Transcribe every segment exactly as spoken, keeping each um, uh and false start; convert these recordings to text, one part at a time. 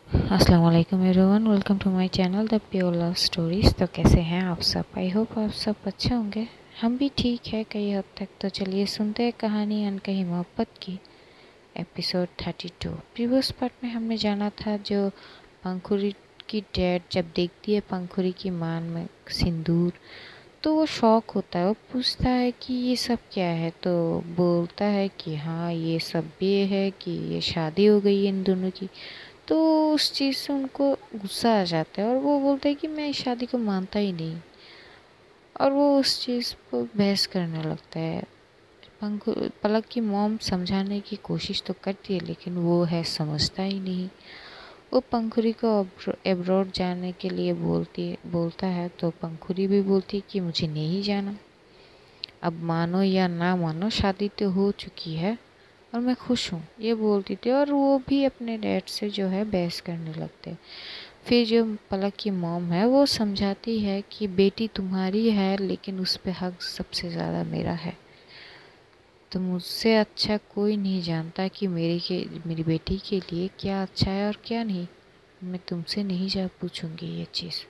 अस्सलाम वालेकुम everyone, welcome to my channel the pure love stories. तो कैसे हैं आप सब? आई होप आप सब अच्छे होंगे। हम भी ठीक है कई हद तक। तो चलिए सुनते हैं कहानी अनकही मोहब्बत की, episode thirty two. Previous part में हमने जाना था जो पंखुरी की डैड जब देखती है पंखुरी की मान में सिंदूर तो वो शौक होता है। वो पूछता है कि ये सब क्या है, तो बोलता है कि हाँ ये सब ये है कि ये शादी हो गई है इन दोनों की। तो उस चीज़ से उनको गुस्सा आ जाता है और वो बोलता है कि मैं इस शादी को मानता ही नहीं, और वो उस चीज़ पर बहस करने लगता है। पंखु पलक की मॉम समझाने की कोशिश तो करती है लेकिन वो है समझता ही नहीं। वो पंखुरी को एब्रॉड जाने के लिए बोलती है बोलता है तो पंखुरी भी बोलती है कि मुझे नहीं जाना। अब मानो या ना मानो शादी तो हो चुकी है और मैं खुश हूँ, ये बोलती थी। और वो भी अपने डैड से जो है बहस करने लगते। फिर जो पलक की मॉम है वो समझाती है कि बेटी तुम्हारी है लेकिन उस पे हक सबसे ज़्यादा मेरा है। तो मुझसे अच्छा कोई नहीं जानता कि मेरी के मेरी बेटी के लिए क्या अच्छा है और क्या नहीं। मैं तुमसे नहीं जा पूछूंगी ये चीज़।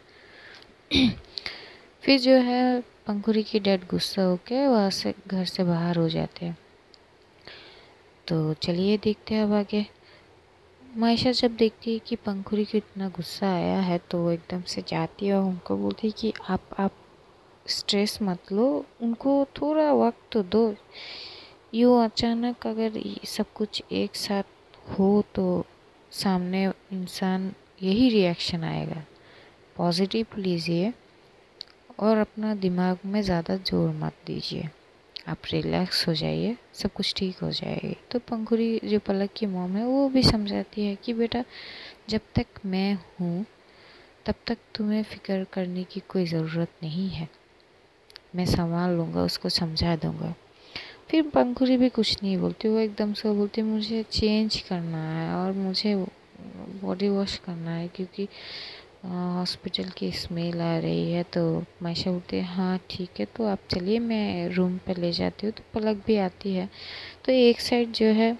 फिर जो है पंखुरी की डैड गुस्सा होकर वहाँ से घर से बाहर हो जाते हैं। तो चलिए देखते हैं अब आगे। मायशा जब देखती है कि पंखुरी को इतना गुस्सा आया है तो वो एकदम से जाती है और उनको बोलती है कि आप आप स्ट्रेस मत लो, उनको थोड़ा वक्त तो दो। यूँ अचानक अगर ये सब कुछ एक साथ हो तो सामने इंसान यही रिएक्शन आएगा। पॉजिटिव लीजिए और अपना दिमाग में ज़्यादा जोर मत दीजिए। आप रिलैक्स हो जाइए, सब कुछ ठीक हो जाएगी। तो पंखुरी जो पलक की मॉम है वो भी समझाती है कि बेटा जब तक मैं हूँ तब तक तुम्हें फ़िक्र करने की कोई ज़रूरत नहीं है, मैं संभाल लूँगा, उसको समझा दूँगा। फिर पंखुरी भी कुछ नहीं बोलती, वो एकदम से बोलती मुझे चेंज करना है और मुझे बॉडी वॉश करना है क्योंकि हॉस्पिटल की स्मेल आ रही है। तो मायशा बोलती है हाँ ठीक है, तो आप चलिए मैं रूम पे ले जाती हूँ। तो पलक भी आती है। तो एक साइड जो है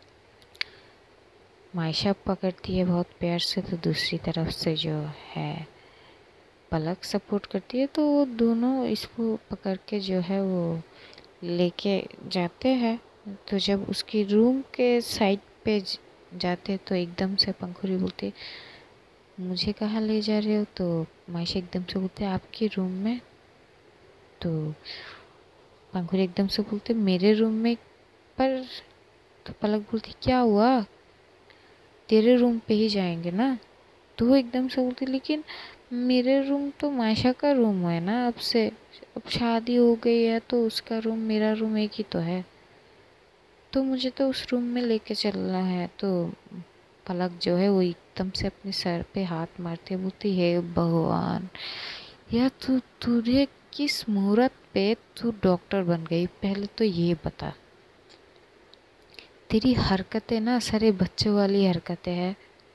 मायशा पकड़ती है बहुत प्यार से, तो दूसरी तरफ से जो है पलक सपोर्ट करती है। तो वो दोनों इसको पकड़ के जो है वो लेके जाते हैं। तो जब उसकी रूम के साइड पे जाते तो एकदम से पंखुरी बोलती मुझे कहाँ ले जा रहे हो? तो मायशा एकदम से बोलते आपके रूम में। तो पंखुरी एकदम से बोलते मेरे रूम में। पर तो पलक बोलती क्या हुआ, तेरे रूम पे ही जाएंगे ना। तो वो एकदम से बोलती लेकिन मेरे रूम तो मायशा का रूम है ना, अब से अब शादी हो गई है तो उसका रूम मेरा रूम एक ही तो है, तो मुझे तो उस रूम में लेके चलना है। तो पलक जो है वो एकदम से अपने सर पे हाथ मारते बोलती है भगवान, या तू तुझे किस मुहूर्त पे तू डॉक्टर बन गई, पहले तो ये बता। तेरी हरकतें ना सारे बच्चों वाली हरकतें हैं।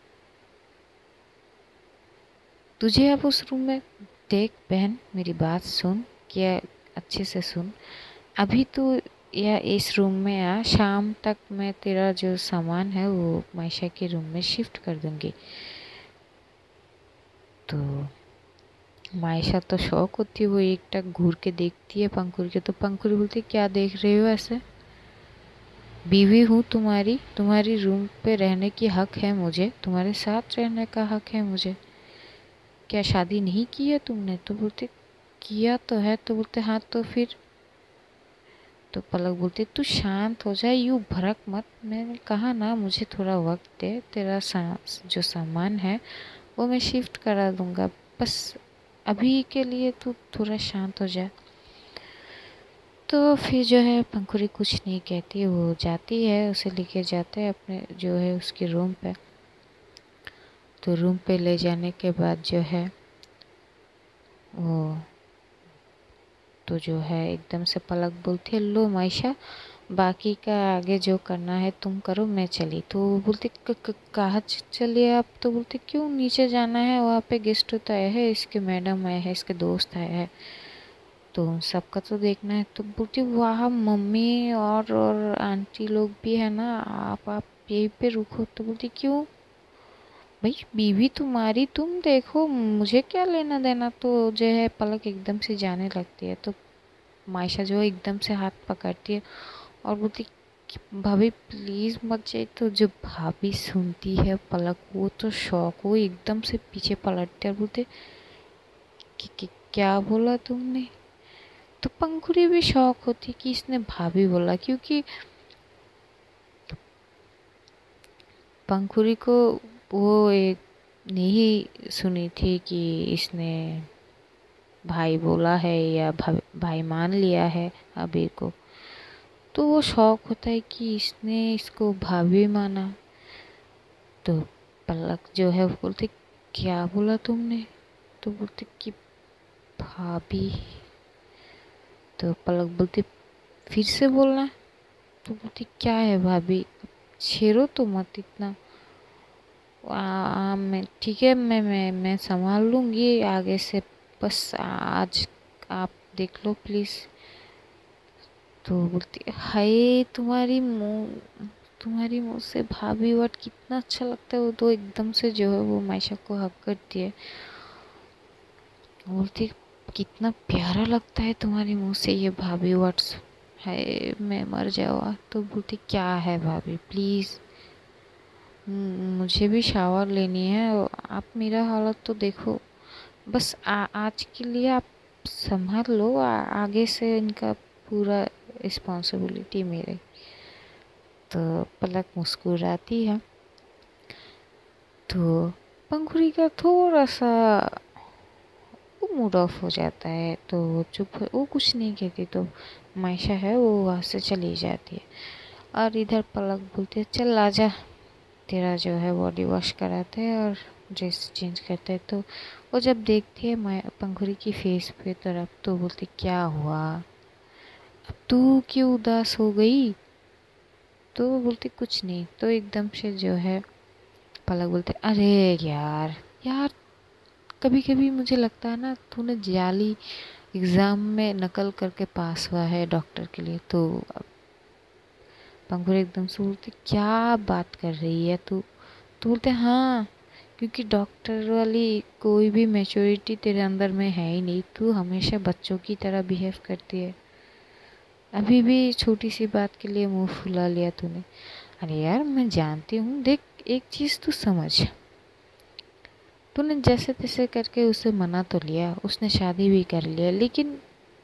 तुझे अब उस रूम में देख बहन, मेरी बात सुन, क्या अच्छे से सुन। अभी तू या इस रूम में आ, शाम तक मैं तेरा जो सामान है वो मायशा के रूम में शिफ्ट कर दूंगी। तो मायशा तो शौक होती है, वो एक टक घूर के देखती है पंखुरी के। तो पंखुरी बोलती क्या देख रहे हो ऐसे? बीवी हूँ तुम्हारी, तुम्हारी रूम पे रहने की हक है मुझे, तुम्हारे साथ रहने का हक है मुझे। क्या शादी नहीं की है तुमने? तो बोलते किया तो है। तो बोलते हाँ तो फिर। तो पलक बोलती तू शांत हो जाए, यूँ भड़क मत। मैंने कहा ना मुझे थोड़ा वक्त दे, तेरा सा, जो सामान है वो मैं शिफ्ट करा दूंगा, बस अभी के लिए तू थोड़ा शांत हो जाए। तो फिर जो है पंखुरी कुछ नहीं कहती, वो जाती है, उसे लेके जाते हैं अपने जो है उसके रूम पे। तो रूम पे ले जाने के बाद जो है वो तो जो है एकदम से पलक बोलती है लो मायशा, बाकी का आगे जो करना है तुम करो, मैं चली। तो वो बोलती कहाँ चलिए आप? तो बोलते क्यों नीचे जाना है, वहाँ पे गेस्ट तो आए हैं, इसके मैडम आए हैं, इसके दोस्त आए हैं, तो उन सबका तो देखना है। तो बोलती वहाँ मम्मी और और आंटी लोग भी है ना, आप आप यहीं पे रुको। तो बोलती क्यों? भाई बीवी तुम्हारी, तुम देखो, मुझे क्या लेना देना। तो जो है पलक एकदम से जाने लगती है। तो मायशा जो है एकदम से हाथ पकड़ती है और बोलती कि भाभी प्लीज़ मत जाइए। तो जो भाभी सुनती है पलक, वो तो शौक, वो एकदम से पीछे पलटते और बोलते कि, कि क्या बोला तुमने। तो पंखुड़ी भी शौक होती कि इसने भाभी बोला, क्योंकि पंखुड़ी को वो एक नहीं सुनी थी कि इसने भाई बोला है या भा, भाई मान लिया है अबीर को। तो वो शौक होता है कि इसने इसको भाभी माना। तो पलक जो है वो बोलती क्या बोला तुमने। तो बोलती कि भाभी। तो पलक बोलती फिर से बोलना। तो बोलती क्या है भाभी, छेड़ो तो मत इतना। आ, मैं ठीक है, मैं मैं मैं संभाल लूँगी आगे से, बस आज आप देख लो प्लीज़। तो बोलती हाय तुम्हारी मुँह, तुम्हारी मुँह से भाभी वर्ड कितना अच्छा लगता है। वो तो एकदम से जो है वो मायशा को हक करती है। बोलती कितना प्यारा लगता है तुम्हारी मुँह से ये भाभी वर्ड्स, है मैं मर जाऊँ। तो बोलती क्या है भाभी प्लीज़, मुझे भी शावर लेनी है, आप मेरा हालत तो देखो। बस आ, आज के लिए आप संभाल लो, आ, आगे से इनका पूरा रिस्पॉन्सिबिलिटी मेरे। तो पलक मुस्कुराती है। तो पंखुड़ी का थोड़ा सा वो मूड ऑफ हो जाता है। तो वो चुप, वो कुछ नहीं कहती। तो मायशा है वो वहाँ से चली जाती है। और इधर पलक बोलती है चल आजा, तेरा जो है बॉडी वॉश कराते हैं और ड्रेस चेंज करते हैं। तो वो जब देखती है मैं पंखुड़ी की फेस पे तरफ, तो बोलती क्या हुआ, अब तू क्यों उदास हो गई। तो वो बोलती कुछ नहीं। तो एकदम से जो है पलक बोलते अरे यार यार, कभी कभी मुझे लगता है ना तूने जाली एग्ज़ाम में नकल करके पास हुआ है डॉक्टर के लिए। तो पंखुड़ी एकदम से बोलती क्या बात कर रही है तू। तो बोलते हाँ, क्योंकि डॉक्टर वाली कोई भी मैच्योरिटी तेरे अंदर में है ही नहीं, तू हमेशा बच्चों की तरह बिहेव करती है। अभी भी छोटी सी बात के लिए मुंह फुला लिया तूने। अरे यार मैं जानती हूँ, देख एक चीज़ तू समझ, तूने जैसे तैसे करके उसे मना तो लिया, उसने शादी भी कर लिया, लेकिन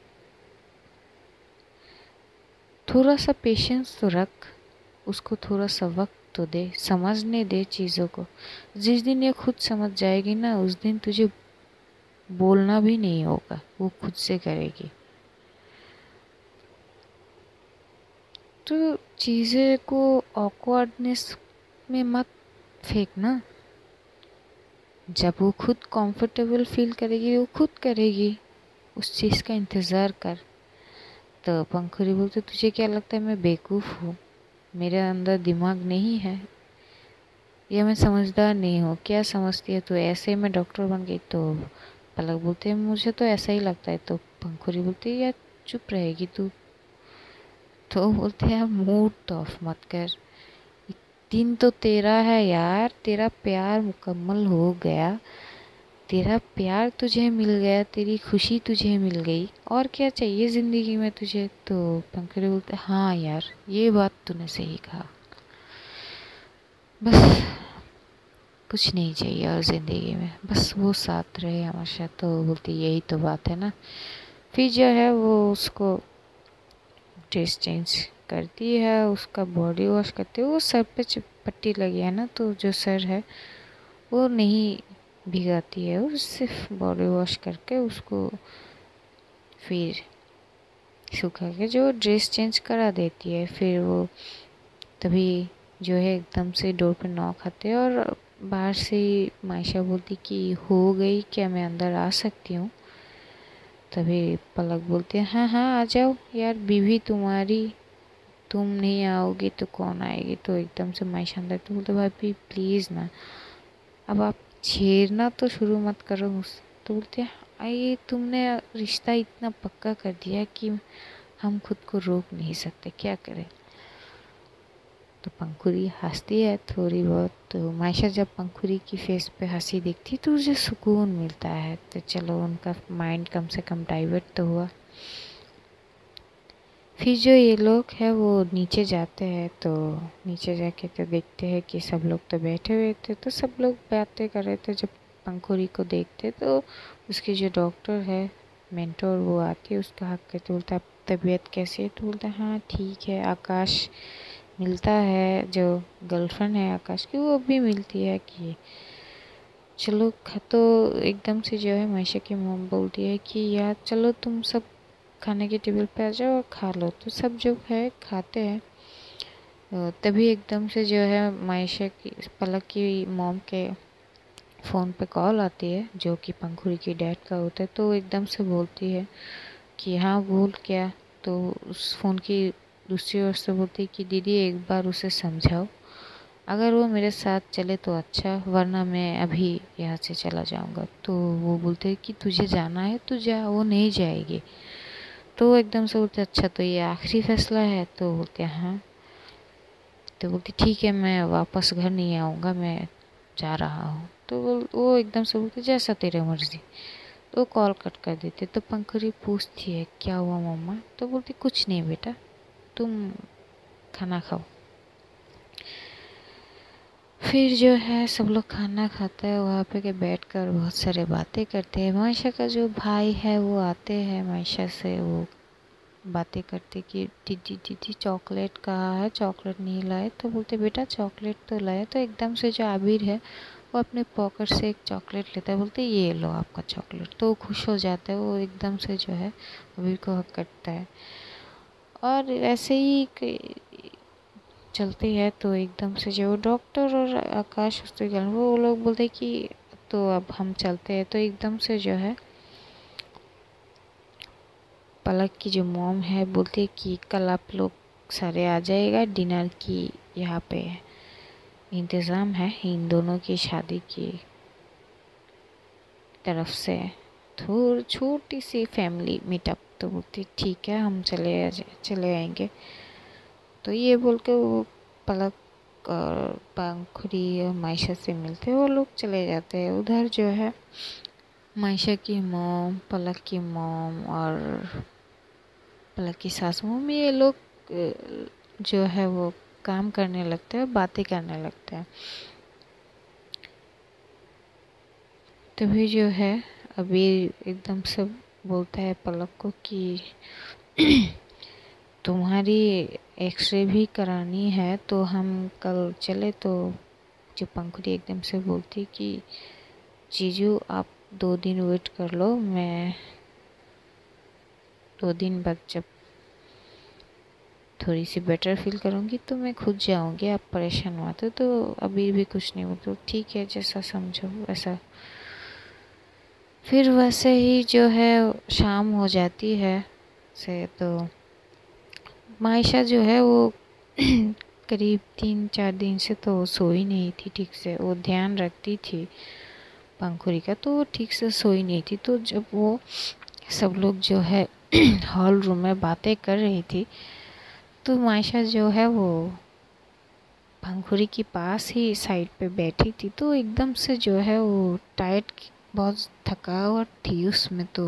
थोड़ा सा पेशेंस तो रख, उसको थोड़ा सा वक्त तो दे, समझने दे चीज़ों को। जिस दिन ये खुद समझ जाएगी ना, उस दिन तुझे बोलना भी नहीं होगा, वो खुद से करेगी। तो चीज़ें को ऑकवर्डनेस में मत फेंकना। जब वो खुद कंफर्टेबल फील करेगी वो खुद करेगी, उस चीज़ का इंतज़ार कर। तो पंखुड़ी बोलते तुझे क्या लगता है मैं बेवकूफ़ हूँ, मेरे अंदर दिमाग नहीं है, या मैं समझदार नहीं हूँ। क्या समझती है तू, ऐसे मैं डॉक्टर बन गई। तो पलक बोलते हैं मुझे तो ऐसा ही लगता है। तो पंखुड़ी बोलती है यार चुप रहेगी तू। तो बोलते हैं यार मूड ऑफ मत कर, दिन तो तेरा है यार, तेरा प्यार मुकम्मल हो गया, तेरा प्यार तुझे मिल गया, तेरी खुशी तुझे मिल गई, और क्या चाहिए ज़िंदगी में तुझे। तो पंखुड़ी बोलते हाँ यार ये बात तूने सही कहा, बस कुछ नहीं चाहिए और ज़िंदगी में, बस वो साथ रहे हमेशा। तो बोलती यही तो बात है ना। फिर जो है वो उसको ड्रेस चेंज करती है, उसका बॉडी वॉश करती है। वो सर पे पट्टी लगी है ना, तो जो सर है वो नहीं भिगाती है, वो सिर्फ बॉडी वॉश करके उसको फिर सुखा के जो ड्रेस चेंज करा देती है। फिर वो तभी जो है एकदम से डोर पे नॉक आते हैं और बाहर से मायशा बोलती कि हो गई क्या, मैं अंदर आ सकती हूँ। तभी पलक बोलती है हाँ हाँ आ जाओ यार, बीवी तुम्हारी, तुम नहीं आओगी तो कौन आएगी। तो एकदम से मायशा अंदर तो बोलते भाभी प्लीज़ ना, अब आप छेड़ना तो शुरू मत करो मुझसे। तो बोलते हैं आई तुमने रिश्ता इतना पक्का कर दिया कि हम खुद को रोक नहीं सकते, क्या करें। तो पंखुड़ी हंसती है थोड़ी बहुत। तो मायशा जब पंखुड़ी की फेस पे हंसी दिखती तो उसे सुकून मिलता है। तो चलो उनका माइंड कम से कम डाइवर्ट तो हुआ। फिर जो ये लोग हैं वो नीचे जाते हैं। तो नीचे जाके तो देखते हैं कि सब लोग तो बैठे हुए थे। तो सब लोग बातें कर रहे थे। जब पंखुड़ी को देखते तो उसकी जो डॉक्टर है मेंटोर वो आती है, उसका हक करते, बोलता है तबीयत कैसी है? तो बोलता है हाँ ठीक है। आकाश मिलता है, जो गर्लफ्रेंड है आकाश की वो भी मिलती है कि चलो खा। तो एकदम से जो है मायशा की मॉम बोलती है कि यार चलो तुम सब खाने के टेबल पे आ जाओ और खा लो। तो सब जो है खाते हैं। तभी एकदम से जो है मायशा की पलक की मॉम के फ़ोन पे कॉल आती है, जो कि पंखुड़ी की डैड का होता है। तो एकदम से बोलती है कि हाँ बोल क्या। तो उस फ़ोन की दूसरी ओर से बोलती है कि दीदी एक बार उसे समझाओ, अगर वो मेरे साथ चले तो अच्छा, वरना मैं अभी यहाँ से चला जाऊँगा। तो वो बोलते हैं कि तुझे जाना है तो जा, वो नहीं जाएगी। तो एकदम से बोलते अच्छा तो ये आखिरी फैसला है? तो बोलते हाँ। तो बोलती ठीक है मैं वापस घर नहीं आऊँगा, मैं जा रहा हूँ। तो वो वो एकदम से बोलते जैसा तेरे मर्जी। तो कॉल कट कर देते। तो पंखुड़ी पूछती है क्या हुआ मम्मा? तो बोलती कुछ नहीं बेटा, तुम खाना खाओ। फिर जो है सब लोग खाना खाता है। वहाँ पे के बैठ कर बहुत सारे बातें करते हैं। मायशा का जो भाई है वो आते हैं मायशा से, वो बातें करते कि दीदी दीदी चॉकलेट कहाँ है, चॉकलेट नहीं लाए? तो बोलते बेटा चॉकलेट तो लाए। तो एकदम से जो आबिर है वो अपने पॉकेट से एक चॉकलेट लेता है, बोलते ये लो आपका चॉकलेट। तो वो खुश हो जाता है, वो एकदम से जो है आबिर को हक करता है। और ऐसे ही चलती है। तो एकदम से जो डॉक्टर और आकाश हॉस्पिटल वो लोग बोलते हैं कि तो अब हम चलते हैं। तो एकदम से जो है पलक की जो मॉम है बोलती है कि कल आप लोग सारे आ जाएगा, डिनर की यहाँ पे इंतज़ाम है इन दोनों की शादी की तरफ से, थोड़ी छोटी सी फैमिली मीटअप। तो बोलती ठीक है हम चले आ चले आएंगे। तो ये बोल के वो पलक और पंखुड़ी और मायशा से मिलते वो लोग चले जाते हैं। उधर जो है मायशा की मॉम, पलक की मॉम और पलक की सासू मम्मी ये लोग जो है वो काम करने लगते हैं, बातें करने लगते हैं। तभी जो है अभी एकदम से बोलता है पलक को कि तुम्हारी एक्सरे भी करानी है तो हम कल चले। तो जो पंखुड़ी एकदम से बोलती कि जीजू आप दो दिन वेट कर लो, मैं दो दिन बाद जब थोड़ी सी बेटर फील करूँगी तो मैं खुद जाऊँगी, आप परेशान मत हो। तो अभी भी कुछ नहीं बोलते, ठीक है जैसा समझो वैसा। फिर वैसे ही जो है शाम हो जाती है से। तो मायशा जो है वो करीब तीन चार दिन से तो सोई नहीं थी ठीक से। वो ध्यान रखती थी पंखुड़ी का, तो वो ठीक से सोई नहीं थी। तो जब वो सब लोग जो है हॉल रूम में बातें कर रही थी तो मायशा जो है वो पंखुड़ी के पास ही साइड पे बैठी थी। तो एकदम से जो है वो टाइट, बहुत थकावट थी उसमें। तो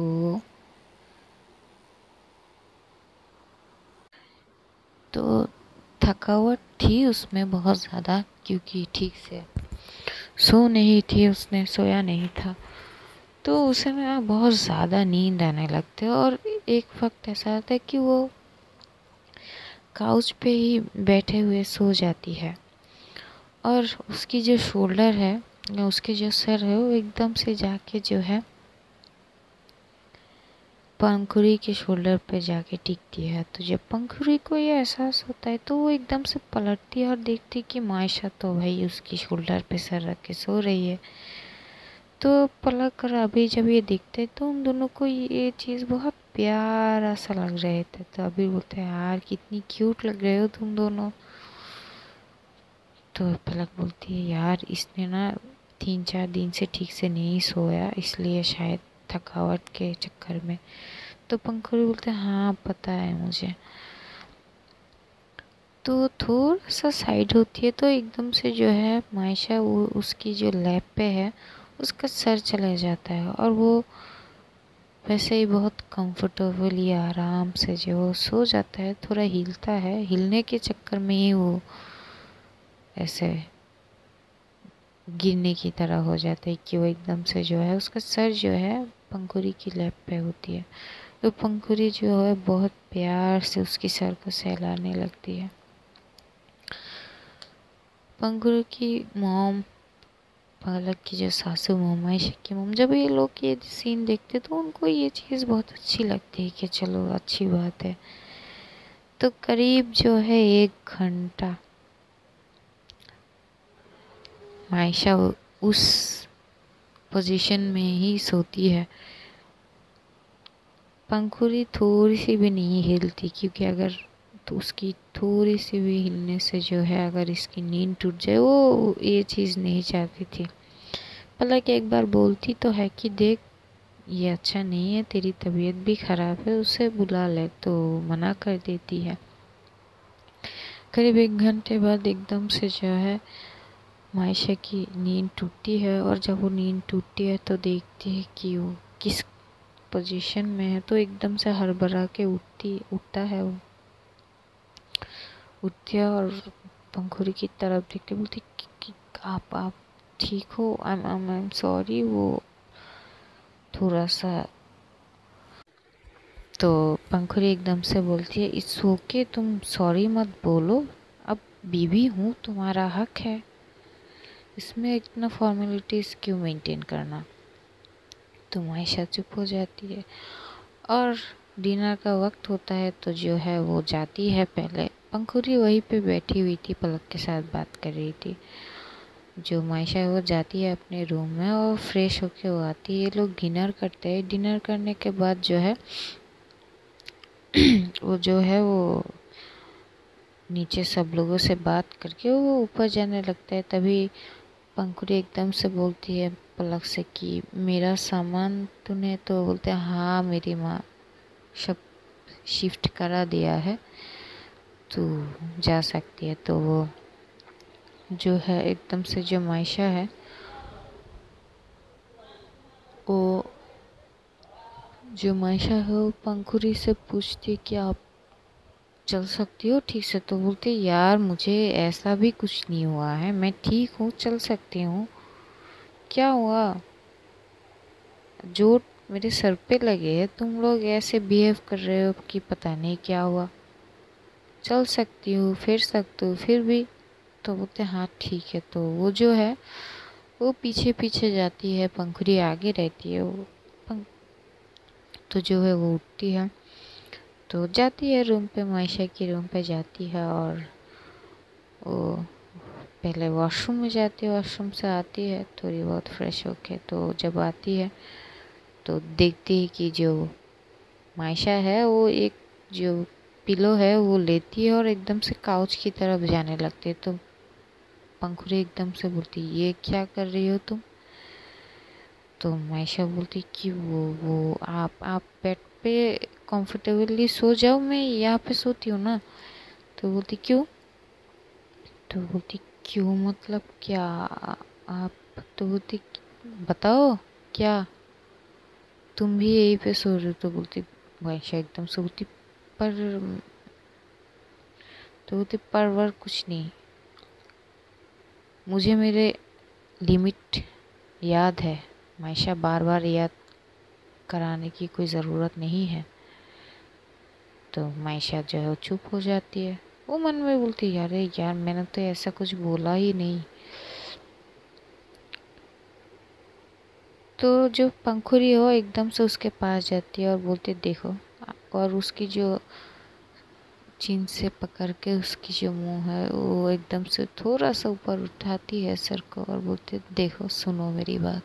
तो थकावट थी उसमें बहुत ज़्यादा, क्योंकि ठीक से सो नहीं थी, उसने सोया नहीं था। तो उसे ना बहुत ज़्यादा नींद आने लगती है। और एक वक्त ऐसा आता है कि वो काउच पे ही बैठे हुए सो जाती है। और उसकी जो शोल्डर है या उसके जो सर है वो एकदम से जाके जो है पंखुड़ी के शोल्डर पे जाके टिकती है। तो जब पंखुड़ी को ये एहसास होता है तो वो एकदम से पलटती है और देखती कि मायशा तो भाई उसकी शोल्डर पे सर रख के सो रही है। तो पलक कर अभी जब ये दिखते तो उन दोनों को ये चीज़ बहुत प्यारा सा लग रहे थे। तो अभी बोलते हैं यार कितनी क्यूट लग रहे हो तुम दोनों। तो पलक बोलती है यार इसने ना तीन चार दिन से ठीक से नहीं सोया, इसलिए शायद थकावट के चक्कर में। तो पंखुड़ी बोलते हैं हाँ पता है मुझे। तो थोड़ा सा साइड होती है तो एकदम से जो है मायशा वो उसकी जो लैप पे है उसका सर चला जाता है और वो वैसे ही बहुत कंफर्टेबली आराम से जो वो सो जाता है। थोड़ा हिलता है, हिलने के चक्कर में ही वो ऐसे गिरने की तरह हो जाता है कि वो एकदम से जो है उसका सर जो है पंखुड़ी की लैप पे होती है। तो पंखुड़ी जो है बहुत प्यार से उसकी सर को सहलाने लगती है। पंखुड़ी की मॉम, पलक की जो सासू मॉम आयशा की मॉम, जब ये लोग ये सीन देखते तो उनको ये चीज़ बहुत अच्छी लगती है कि चलो अच्छी बात है। तो करीब जो है एक घंटा आयशा उस पोजीशन में ही सोती है। पंखुड़ी थोड़ी सी भी नहीं हिलती क्योंकि अगर तो उसकी थोड़ी सी भी हिलने से जो है अगर इसकी नींद टूट जाए, वो ये चीज़ नहीं चाहती थी। पलक एक बार बोलती तो है कि देख ये अच्छा नहीं है, तेरी तबीयत भी ख़राब है, उसे बुला ले, तो मना कर देती है। करीब एक घंटे बाद एकदम से जो है मायशा की नींद टूटती है और जब वो नींद टूटती है तो देखती है कि वो किस पोजीशन में है। तो एकदम से हड़बड़ा के उठती उठता है वो उठती है और पंखुड़ी की तरफ देखते बोलती कि, कि आप आप ठीक हो? I am I am sorry. वो थोड़ा सा तो पंखुड़ी एकदम से बोलती है इट्स ओके, तुम सॉरी मत बोलो, अब बीवी हूँ, तुम्हारा हक है, इसमें इतना फॉर्मेलिटीज़ क्यों मेंटेन करना। तो मायशा चुप हो जाती है और डिनर का वक्त होता है तो जो है वो जाती है। पहले पंखुड़ी वहीं पे बैठी हुई थी, पलक के साथ बात कर रही थी। जो मायशा है वो जाती है अपने रूम में और फ्रेश होके वो आती है। ये लोग डिनर करते हैं। डिनर करने के बाद जो है वो जो है वो नीचे सब लोगों से बात करके वो ऊपर जाने लगता है। तभी पंखुड़ी एकदम से बोलती है पलक से कि मेरा सामान तूने, तो बोलते हैं हाँ मेरी माँ सब शिफ्ट करा दिया है, तू जा सकती है। तो वो जो है एकदम से जो मायशा है वो जो मायशा है वो पंखुड़ी से पूछती है कि आप चल सकती हो ठीक से? तो बोलती यार मुझे ऐसा भी कुछ नहीं हुआ है, मैं ठीक हूँ, चल सकती हूँ। क्या हुआ? चोट मेरे सर पे लगे है, तुम लोग ऐसे बिहेव कर रहे हो कि पता नहीं क्या हुआ। चल सकती हूँ, फिर सकती हूँ, फिर भी। तो बोलते हाँ ठीक है। तो वो जो है वो पीछे पीछे जाती है, पंखुड़ी आगे रहती है। वो पंख तो जो है वो उठती है तो जाती है रूम पे, मायशा की रूम पे जाती है और वो पहले वॉशरूम में जाती है। वॉशरूम से आती है थोड़ी बहुत फ्रेश होके, तो जब आती है तो देखती है कि जो मायशा है वो एक जो पिलो है वो लेती है और एकदम से काउच की तरफ जाने लगती है। तो पंखुड़ी एकदम से बोलती ये क्या कर रही हो तुम? तो मायशा बोलती कि वो वो आप आप बेड पे कंफर्टेबली सो जाओ, मैं यहाँ पे सोती हूँ ना। तो बोलती क्यों? तो बोलती क्यों मतलब क्या आप? तो बोलती बताओ क्या तुम भी यहीं पे सो रहे हो? तो बोलती मायशा एकदम से बोलती पर तो बोलती पर वर कुछ नहीं, मुझे मेरे लिमिट याद है। मायशा बार बार याद कराने की कोई ज़रूरत नहीं है। तो मायशा जो है वो चुप हो जाती है। वो मन में बोलती यार यार मैंने तो ऐसा कुछ बोला ही नहीं। तो जो पंखुड़ी हो एकदम से उसके पास जाती है और बोलती देखो, और उसकी जो चीन से पकड़ के उसकी जो मुंह है वो एकदम से थोड़ा सा ऊपर उठाती है सर को और बोलती देखो सुनो मेरी बात,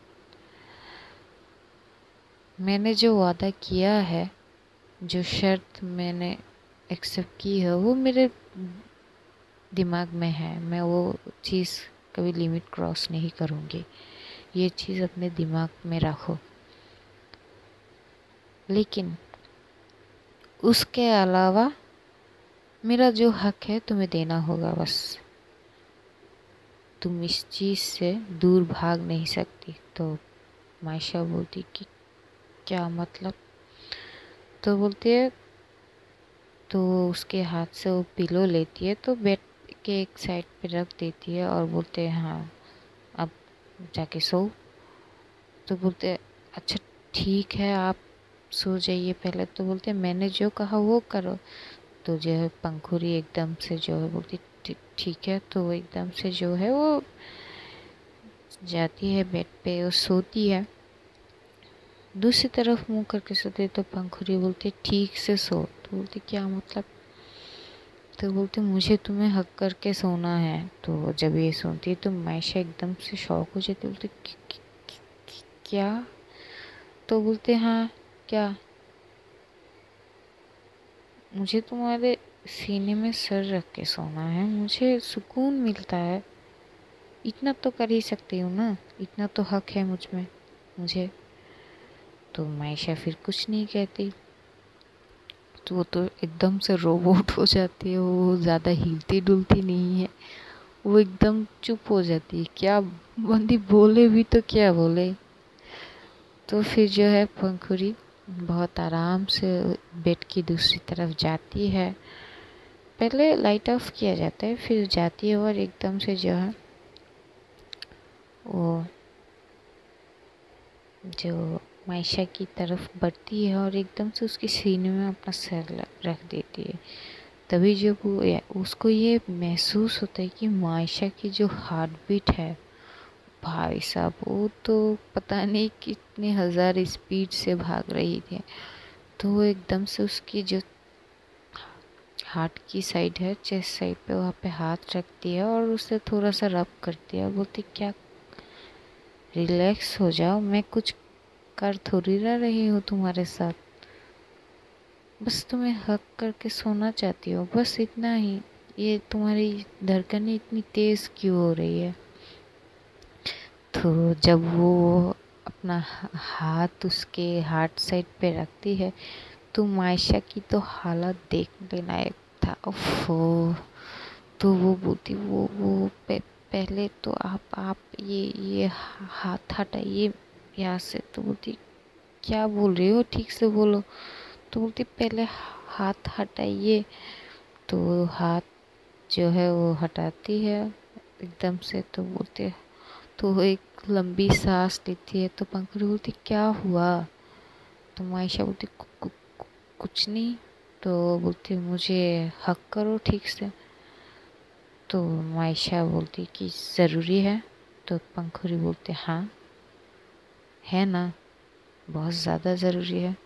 मैंने जो वादा किया है, जो शर्त मैंने एक्सेप्ट की है वो मेरे दिमाग में है। मैं वो चीज़ कभी लिमिट क्रॉस नहीं करूँगी, ये चीज़ अपने दिमाग में रखो। लेकिन उसके अलावा मेरा जो हक है तुम्हें देना होगा बस, तुम इस चीज़ से दूर भाग नहीं सकती। तो मायशा बोलती कि क्या मतलब? तो बोलती है, तो उसके हाथ से वो पिलो लेती है तो बेड के एक साइड पे रख देती है और बोलते हैं हाँ अब जाके सो। तो बोलते हैं अच्छा ठीक है आप सो जाइए पहले। तो बोलते हैं मैंने जो कहा वो करो। तो जो है पंखुड़ी एकदम से जो है बोलती ठीक है। तो वो एकदम से जो है वो जाती है बेड पे और सोती है, दूसरी तरफ मुंह करके सोती। तो पंखुड़ी बोलती ठीक से सो। तो बोलती क्या मतलब? तो बोलते मुझे तुम्हें हक करके सोना है। तो जब ये सुनती है तो मायशा एकदम से शॉक हो जाती, बोलती क्या? तो बोलते हाँ क्या? मुझे तुम्हारे सीने में सर रख के सोना है, मुझे सुकून मिलता है, इतना तो कर ही सकती हूँ ना, इतना तो हक है मुझ में मुझे। तो मायशा फिर कुछ नहीं कहती। तो वो तो एकदम से रोबोट हो जाती है, वो ज़्यादा हिलती डुलती नहीं है, वो एकदम चुप हो जाती है। क्या बंदी बोले भी तो क्या बोले। तो फिर जो है पंखुड़ी बहुत आराम से बेड की दूसरी तरफ जाती है। पहले लाइट ऑफ किया जाता है, फिर जाती है और एकदम से जो है वो जो मायशा की तरफ बढ़ती है और एकदम से उसके सीने में अपना सर रख देती है। तभी जब वो उसको ये महसूस होता है कि मायशा की जो हार्ट बीट है, भाई साहब वो तो पता नहीं कितने हज़ार स्पीड से भाग रही थी। तो वो एकदम से उसकी जो हार्ट की साइड है, चेस्ट साइड पे, वहाँ पे हाथ रखती है और उसे थोड़ा सा रब करती है। बोलती क्या रिलैक्स हो जाओ, मैं कुछ कर थोड़ी रह रही हूँ तुम्हारे साथ, बस तुम्हें हक करके सोना चाहती हो, बस इतना ही। ये तुम्हारी धड़कनें इतनी तेज़ क्यों हो रही है? तो जब वो अपना हाथ उसके हार्ट साइड पे रखती है तो मायशा की तो हालत देखने लायक था। ओफो। तो वो बोलती वो वो पे, पहले तो आप आप ये ये हाथ हटाइए यहाँ से। तो बोलती क्या बोल रही हो, ठीक से बोलो। तो बोलती पहले हाथ हटाइए। तो हाथ जो है वो हटाती है एकदम से। तो बोलते तो वो एक लंबी सांस लेती है। तो पंखुड़ी बोलती क्या हुआ? तो मायशा बोलती कु, कु, कु, कुछ नहीं। तो बोलती मुझे हक करो ठीक से। तो मायशा बोलती कि ज़रूरी है? तो पंखुड़ी बोलते हाँ है ना, बहुत ज़्यादा ज़रूरी है।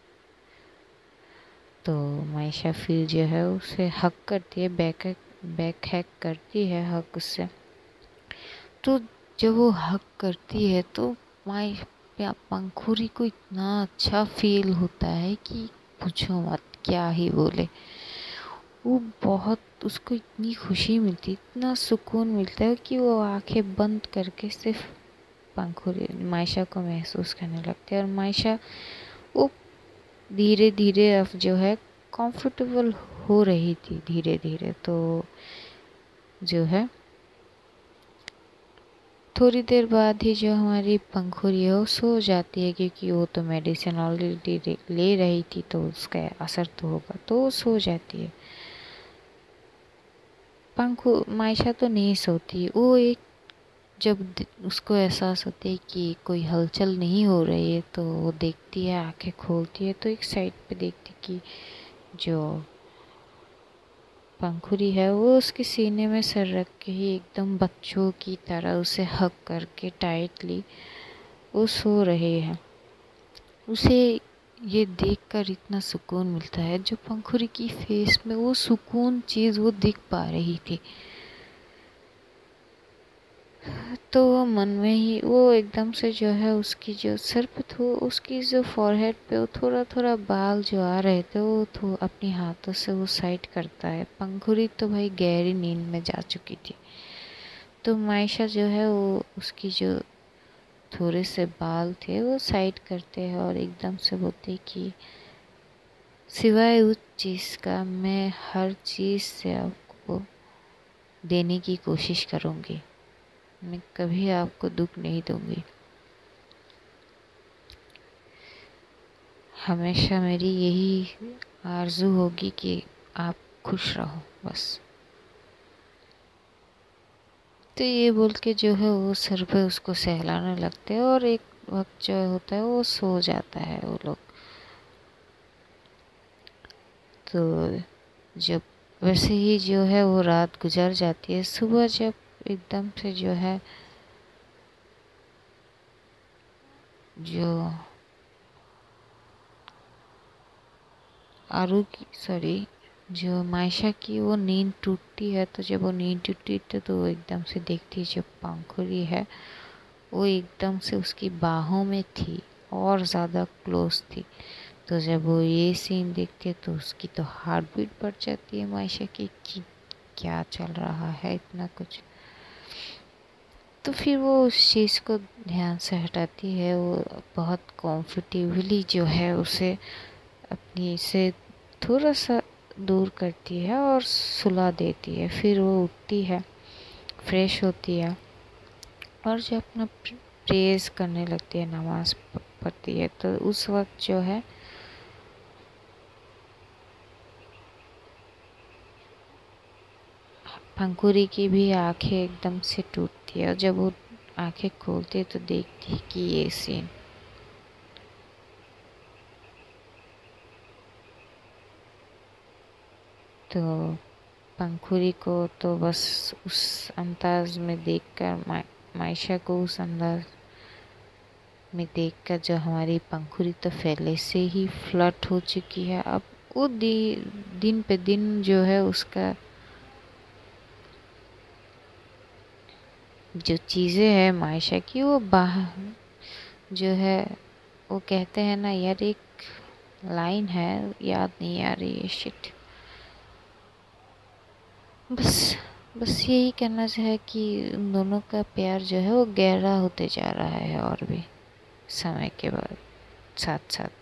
तो मायशा फिर जो है उसे हक करती है, बैक बैक हैक करती है हक उससे। तो जब वो हक करती है तो माई पंखुड़ी को इतना अच्छा फील होता है कि पूछो मत, क्या ही बोले। वो बहुत उसको इतनी खुशी मिलती, इतना सुकून मिलता है कि वो आंखें बंद करके सिर्फ पंखुड़ी मायशा को महसूस करने लगती है। और मायशा वो धीरे धीरे अब जो है कंफर्टेबल हो रही थी धीरे धीरे। तो जो है थोड़ी देर बाद ही जो हमारी पंखुड़ी है वो सो जाती है, क्योंकि वो तो मेडिसिन ऑलरेडी ले रही थी तो उसका असर तो होगा, तो वो सो जाती है। पंखु मायशा तो नहीं सोती। वो एक जब उसको एहसास होता है कि कोई हलचल नहीं हो रही है तो वो देखती है, आंखें खोलती है तो एक साइड पे देखती कि जो पंखुड़ी है वो उसके सीने में सर रख के ही एकदम बच्चों की तरह उसे हक करके टाइटली वो सो रहे हैं। उसे ये देखकर इतना सुकून मिलता है, जो पंखुड़ी की फेस में वो सुकून चीज़ वो दिख पा रही थी। तो वो मन में ही वो एकदम से जो है उसकी जो सर पे थो उसकी जो फॉरहेड पे वो थोड़ा थोड़ा बाल जो आ रहे थे वो थो अपनी हाथों से वो साइड करता है। पंखुड़ी तो भाई गहरी नींद में जा चुकी थी। तो मायशा जो है वो उसकी जो थोड़े से बाल थे वो साइड करते हैं और एकदम से बोलते कि सिवाय उस चीज़ का मैं हर चीज़ से आपको देने की कोशिश करूँगी। मैं कभी आपको दुख नहीं दूँगी। हमेशा मेरी यही आरज़ू होगी कि आप खुश रहो बस। तो ये बोल के जो है वो सर पे उसको सहलाने लगते हैं और एक वक्त जो होता है वो सो जाता है वो लोग। तो जब वैसे ही जो है वो रात गुजर जाती है। सुबह जब एकदम से जो है जो आरू की सॉरी जो मायशा की वो नींद टूटती है। तो जब वो नींद टूटती है तो वो एकदम से देखती है जो पंखुड़ी है वो एकदम से उसकी बाहों में थी और ज़्यादा क्लोज थी। तो जब वो ये सीन देखती है तो उसकी तो हार्ट बीट बढ़ जाती है मायशा की कि क्या चल रहा है इतना कुछ। तो फिर वो उस चीज़ को ध्यान से हटाती है। वो बहुत कॉम्फर्टेबली जो है उसे अपनी से थोड़ा सा दूर करती है और सुला देती है। फिर वो उठती है, फ्रेश होती है और जो अपना प्रेज करने लगती है, नमाज पढ़ती है। तो उस वक्त जो है पंखुड़ी की भी आंखें एकदम से टूटती है और जब वो आंखें खोलती है तो देखती है कि ये सीन। तो पंखुड़ी को तो बस उस अंदाज में देखकर मा, मायशा को उस अंदाज में देखकर जो हमारी पंखुड़ी तो पहले से ही फ्लर्ट हो चुकी है। अब वो दि, दिन पे दिन जो है उसका जो चीज़ें है मायशा की वो बाहर जो है वो कहते हैं ना यार, एक लाइन है याद नहीं आ रही है शिट। बस बस यही कहना चाहे कि उन दोनों का प्यार जो है वो गहरा होते जा रहा है और भी समय के बाद साथ साथ।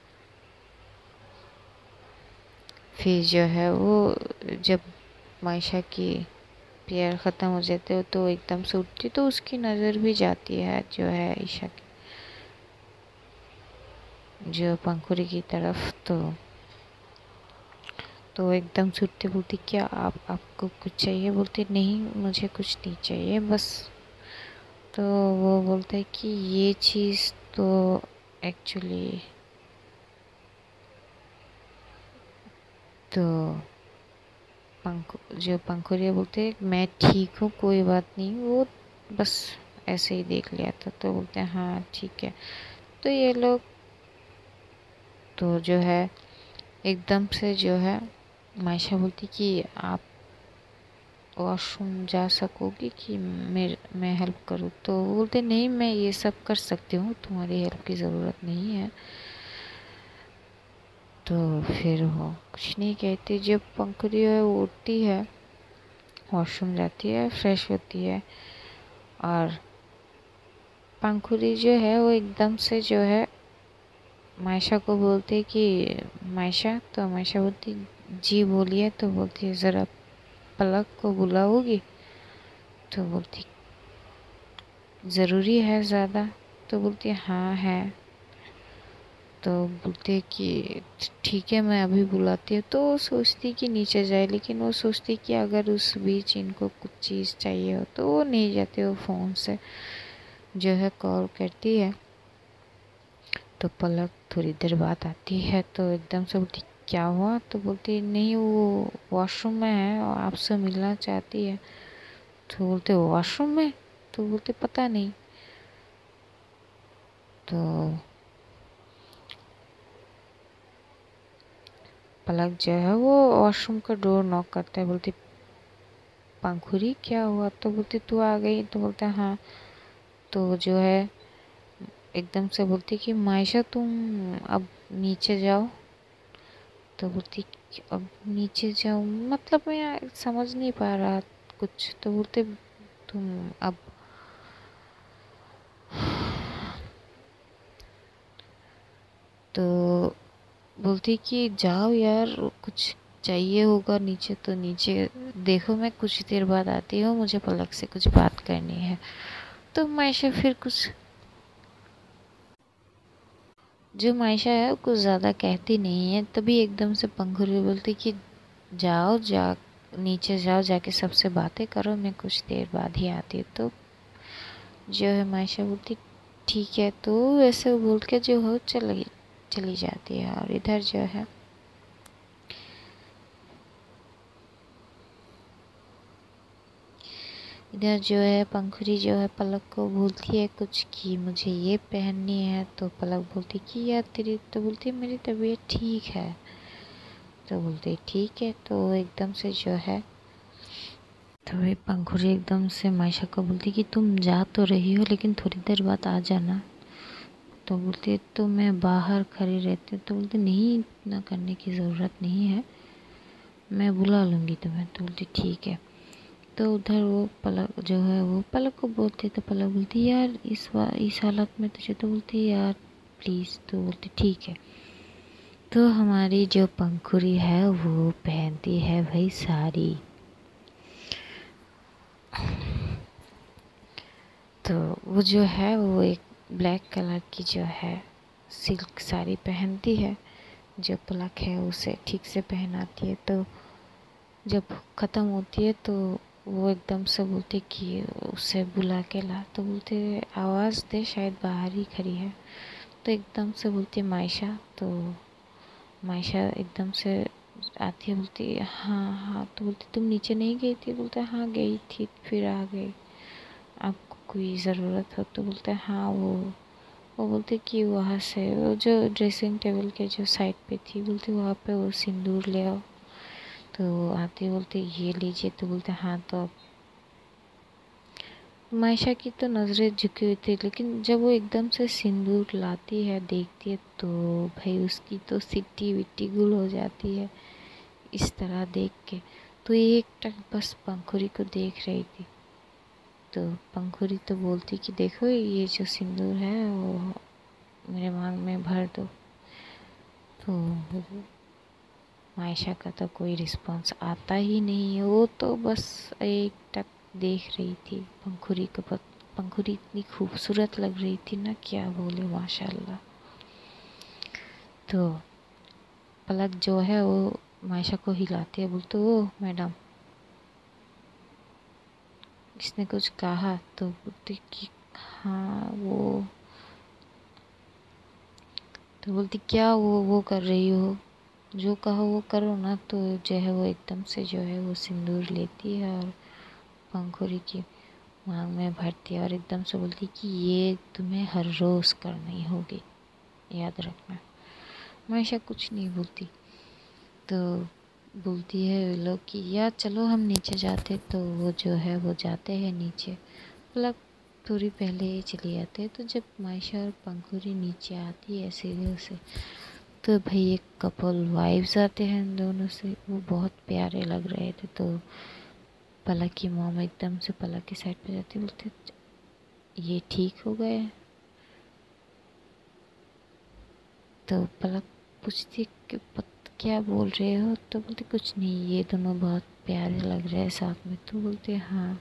फिर जो है वो जब मायशा की प्यार ख़त्म हो जाते हो तो एकदम से उठती तो उसकी नज़र भी जाती है जो है ईशा की जो पंखुड़ी की तरफ। तो तो एकदम से उठते बोलती क्या आप आपको कुछ चाहिए? बोलते नहीं मुझे कुछ नहीं चाहिए बस। तो वो बोलते कि ये चीज़ तो एक्चुअली तो पंख जो पंखुड़िया बोलते मैं ठीक हूँ कोई बात नहीं, वो बस ऐसे ही देख लिया था। तो बोलते हैं हाँ ठीक है। तो ये लोग तो जो है एकदम से जो है मायशा बोलती कि आप वॉशरूम जा सकोगी कि मेरे मैं हेल्प करूँ? तो वो बोलते नहीं मैं ये सब कर सकती हूँ, तुम्हारी हेल्प की ज़रूरत नहीं है। तो फिर वो कुछ नहीं कहती। जब पंखुड़ी है वो उठती है, वॉशरूम जाती है, फ्रेश होती है और पंखुड़ी जो है वो एकदम से जो है मायशा को बोलती कि मायशा। तो मायशा बोलती जी बोलिए। तो बोलती है ज़रा पलक को बुलाओगी? तो बोलती ज़रूरी है ज़्यादा? तो बोलती हाँ है। तो बोलते कि ठीक है मैं अभी बुलाती हूँ। तो वो सोचती कि नीचे जाए, लेकिन वो सोचती कि अगर उस बीच इनको कुछ चीज़ चाहिए हो तो वो नहीं जाते। वो फ़ोन से जो है कॉल करती है। तो पलक थोड़ी देर बाद आती है तो एकदम से बोलती क्या हुआ? तो बोलती नहीं वो वॉशरूम में है और आपसे मिलना चाहती है। तो बोलते वॉशरूम में? तो बोलते पता नहीं। तो पलक जो है वो वॉशरूम का डोर नॉक करता है। बोलती पंखुड़ी क्या हुआ? तो बोलती तू आ गई? तो बोलता है हाँ। तो जो है एकदम से बोलती कि मायशा तुम अब नीचे जाओ। तो बोलती अब नीचे जाऊँ मतलब मैं समझ नहीं पा रहा कुछ। तो बोलते तुम अब तो बोलती कि जाओ यार, कुछ चाहिए होगा नीचे तो नीचे देखो, मैं कुछ देर बाद आती हूँ, मुझे पलक से कुछ बात करनी है। तो मायशा फिर कुछ, जो मायशा है कुछ ज़्यादा कहती नहीं है। तभी एकदम से पंखुरी बोलती कि जाओ, जा नीचे जाओ, जाके सबसे बातें करो, मैं कुछ देर बाद ही आती हूँ। तो जो है मायशा बोलती ठीक है। तो वैसे बोल के जो हो चली चली जाती है। और इधर जो है इधर जो है पंखुरी जो है पलक को बोलती है कुछ कि मुझे ये पहननी है। तो पलक बोलती कि यार तेरी, तो बोलती है मेरी तबीयत ठीक है। तो बोलते ठीक है। तो एकदम से जो है, तो वे पंखुड़ी एकदम से मायशा को बोलती कि तुम जा तो रही हो लेकिन थोड़ी देर बाद आ जाना। तो बोलती तो मैं बाहर खड़ी रहती हूँ। तो बोलती नहीं, इतना करने की ज़रूरत नहीं है, मैं बुला लूँगी तुम्हें। तो बोलती ठीक है। तो उधर वो पलक जो है वो पलक को बोलती, तो पलक बोलती यार इस बार इस हालत में तुझे, तो बोलती यार प्लीज़। तो बोलती ठीक है। तो हमारी जो पंखुड़ी है वो पहनती है भाई साड़ी। तो वो जो है वो एक ब्लैक कलर की जो है सिल्क साड़ी पहनती है। जो पलक है उसे ठीक से पहनाती है। तो जब ख़त्म होती है तो वो एकदम से बोलती कि उसे बुला के ला। तो बोलते आवाज़ दे, शायद बाहर ही खड़ी है। तो एकदम से बोलती मायशा। तो मायशा एकदम से आती है, बोलती हाँ हाँ। तो बोलती तुम नीचे नहीं गई थी? बोलते हाँ गई थी, फिर आ गई, आपको कोई ज़रूरत हो? तो बोलते हाँ। वो वो बोलते कि वहाँ से वो जो ड्रेसिंग टेबल के जो साइड पे थी, बोलते वहाँ पे वो सिंदूर ले आओ। तो आते बोलते ये लीजिए। तो बोलते हाँ। तो मायशा की तो नज़रें झुकी हुई थी, लेकिन जब वो एकदम से सिंदूर लाती है, देखती है, तो भाई उसकी तो सिट्टी विट्टी गुल हो जाती है इस तरह देख के। तो एक टक बस पंखुड़ी को देख रही थी। तो पंखुड़ी तो बोलती कि देखो ये जो सिंदूर है वो मेरे मांग में भर दो। तो मायशा का तो कोई रिस्पॉन्स आता ही नहीं है। वो तो बस एक टक देख रही थी पंखुड़ी को। पंखुड़ी इतनी खूबसूरत लग रही थी ना, क्या बोले, माशाल्लाह। तो पलक जो है वो मायशा को हिलाती है, बोलते ओ मैडम, इसने कुछ कहा? तो बोलती कि हाँ वो। तो बोलती क्या वो वो कर रही हो, जो कहो वो करो ना। तो जो है वो एकदम से जो है वो सिंदूर लेती है और पंखुड़ी की मांग में भरती है और एकदम से बोलती कि ये तुम्हें हर रोज़ करनी होगी, याद रखना। मायशा कुछ नहीं बोलती। तो बोलती है लोग कि यार चलो हम नीचे जाते। तो वो जो है वो जाते हैं नीचे। पलक थोड़ी पहले ही चली जाते हैं। तो जब मायशा और पंखुड़ी नीचे आती है सीढ़ियों से, तो भाई एक कपल वाइब्स आते हैं इन दोनों से, वो बहुत प्यारे लग रहे थे। तो पलक की मॉम एकदम से पलक की साइड पे जाती, बोलते ये ठीक हो गए? तो पलक पूछती कि पत क्या बोल रहे हो? तो बोलते कुछ नहीं, ये दोनों बहुत प्यारे लग रहे हैं साथ में। तो बोलते हाँ।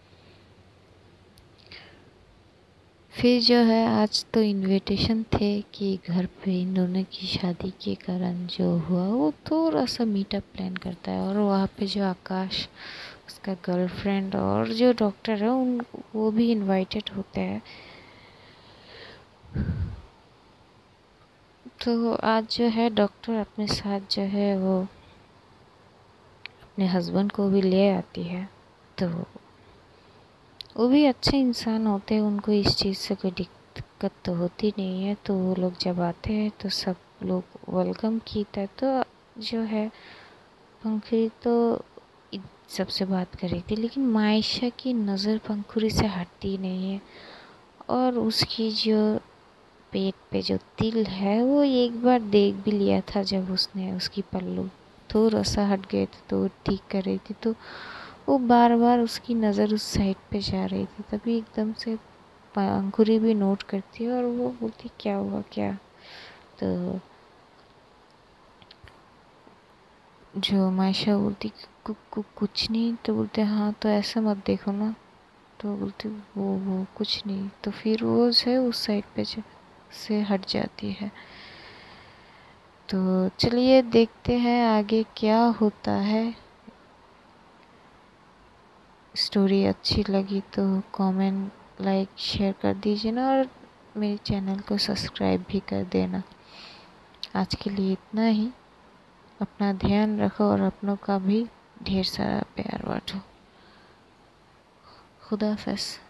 फिर जो है आज तो इनविटेशन थे कि घर पे इन दोनों की शादी के कारण जो हुआ वो थोड़ा सा मीटअप प्लान करता है। और वहाँ पे जो आकाश, उसका गर्लफ्रेंड और जो डॉक्टर है उन वो भी इनवाइटेड होते हैं। तो आज जो है डॉक्टर अपने साथ जो है वो अपने हस्बैंड को भी ले आती है। तो वो भी अच्छे इंसान होते हैं, उनको इस चीज़ से कोई दिक्कत तो होती नहीं है। तो वो लोग जब आते हैं तो सब लोग वेलकम कीता है। तो जो है पंखुड़ी तो सबसे बात कर रही थी, लेकिन मायशा की नज़र पंखुड़ी से हटती नहीं है। और उसकी जो पेट पे जो तिल है वो एक बार देख भी लिया था, जब उसने उसकी पल्लू थोड़ा सा हट गए थे तो वो ठीक कर रही थी। तो वो बार बार उसकी नज़र उस साइड पे जा रही थी। तभी एकदम से पंखुड़ी भी नोट करती है और वो बोलती क्या हुआ क्या? तो जो मायशा बोलती कु, कु, कुछ नहीं, तो बोलते हाँ तो ऐसे मत देखो ना, तो बोलती वो वो कुछ नहीं, तो फिर वो है उस साइड पे से हट जाती है। तो चलिए देखते हैं आगे क्या होता है। स्टोरी अच्छी लगी तो कमेंट लाइक शेयर कर दीजिए ना, और मेरे चैनल को सब्सक्राइब भी कर देना। आज के लिए इतना ही। अपना ध्यान रखो और अपनों का भी ढेर सारा प्यार बांटो। खुदा हाफ़िज़।